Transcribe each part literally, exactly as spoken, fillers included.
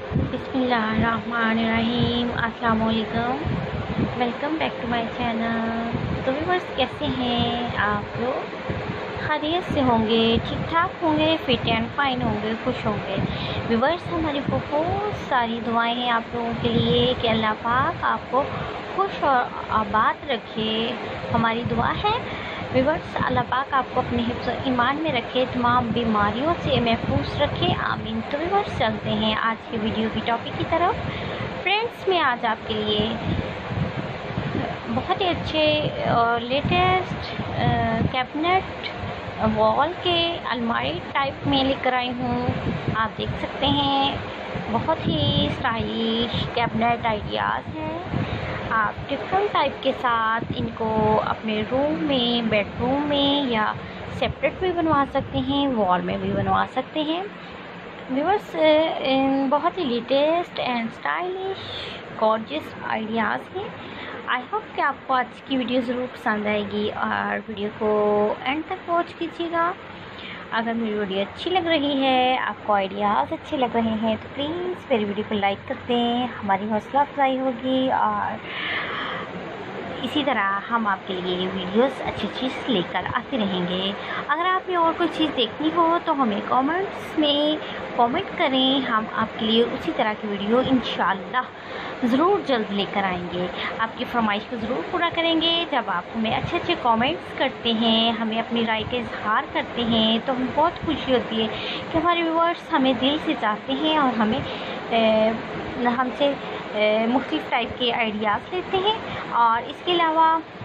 बिस्मिल्लाहिर्रहमानिर्रहीम। अस्सलाम वालेकुम। Welcome back to my channel. तो व्यूअर्स, कैसे हैं आप लोग? खैरियत से होंगे, ठीक ठाक होंगे, फिट एंड फाइन होंगे, खुश होंगे। व्यूअर्स, हमारी बहुत सारी दुआएं हैं आप लोगों के लिए कि अल्लाह पाक आपको खुश और आबाद रखे। हमारी दुआ है व्यूअर्स, अल्लाह पाक आपको अपने हिफ्ज़ ईमान में रखे, तमाम बीमारियों से महफूज रखे, आमीन। तो व्यूअर्स, चलते हैं आज की वीडियो की टॉपिक की तरफ। फ्रेंड्स, मैं आज आपके लिए बहुत ही अच्छे और लेटेस्ट कैबिनेट वॉल के अलमारी टाइप में लेकर आई हूँ। आप देख सकते हैं, बहुत ही स्टाइलिश कैबिनेट आइडियाज़ हैं। आप डिफरेंट टाइप के साथ इनको अपने रूम में, बेडरूम में या सेपरेट भी बनवा सकते हैं, वॉल में भी बनवा सकते हैं। व्यूअर्स, इन बहुत ही latest and stylish gorgeous ideas हैं। आई होप कि आपको आज की वीडियो ज़रूर पसंद आएगी और वीडियो को एंड तक वॉच कीजिएगा। अगर मेरी वीडियो अच्छी लग रही है, आपको आइडियाज़ अच्छे लग रहे हैं, तो प्लीज़ मेरी वीडियो को लाइक कर दें, हमारी हौसला अफजाई होगी। और इसी तरह हम आपके लिए वीडियोस अच्छी चीज़ लेकर आते रहेंगे। अगर आपने और कोई चीज़ देखनी हो तो हमें कमेंट्स में कमेंट करें, हम आपके लिए उसी तरह की वीडियो इंशाल्लाह ज़रूर जल्द लेकर आएंगे। आपकी फरमाइश को ज़रूर पूरा करेंगे। जब आप हमें अच्छे अच्छे कमेंट्स करते हैं, हमें अपनी राय का इजहार करते हैं, तो हमें बहुत खुशी होती है कि हमारे व्यूअर्स हमें दिल से चाहते हैं और हमें ए, हमसे मुख्तलिफ़ टाइप के आइडियाज़ लेते हैं। और इसके अलावा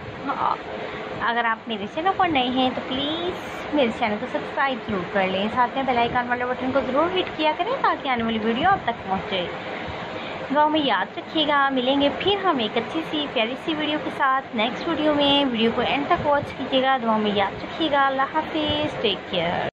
अगर आप मेरे चैनल पर नए हैं तो प्लीज़ मेरे चैनल को सब्सक्राइब ज़रूर कर लें। साथ में बेल आइकन वाले बटन को ज़रूर हिट किया करें ताकि आने वाली वीडियो आप तक पहुँचे। दुआ में याद रखिएगा। मिलेंगे फिर हम एक अच्छी सी प्यारी सी वीडियो के साथ नेक्स्ट वीडियो में। वीडियो को एंड तक वॉच कीजिएगा। दुआ में याद रखिएगा। अल्लाह हाफिज़, टेक केयर।